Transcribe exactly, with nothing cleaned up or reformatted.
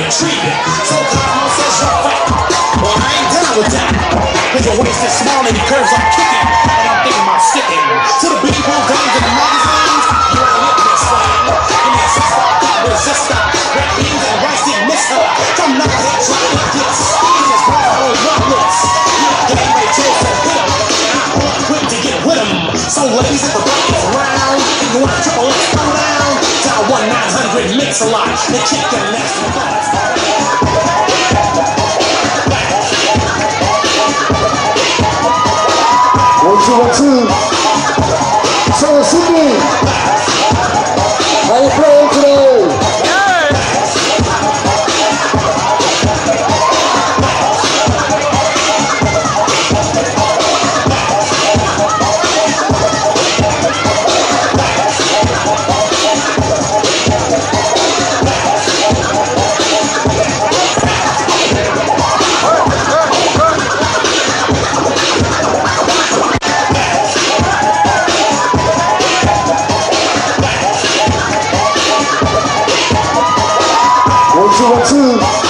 retreated. So Cosmo says you're fat. Well, I ain't down with that. Cause your waist is small and your curves are kicking. And I'm thinking about sticking to the big bull guns and the magazines. You ain't with this thing. And that sister, resistor, rap beans and rice didn't miss her. From not here trying to diss. He just brought her on rutless. Yeah, game Ray J said hit him. And I brought quick to get with him. So ladies, if the break is round, if you want a triple X, throw down. Dial one nine hundred mix a lot. The kick the next one. One, two, one, two. So, Sydney, how you playing today? One, two, one, two.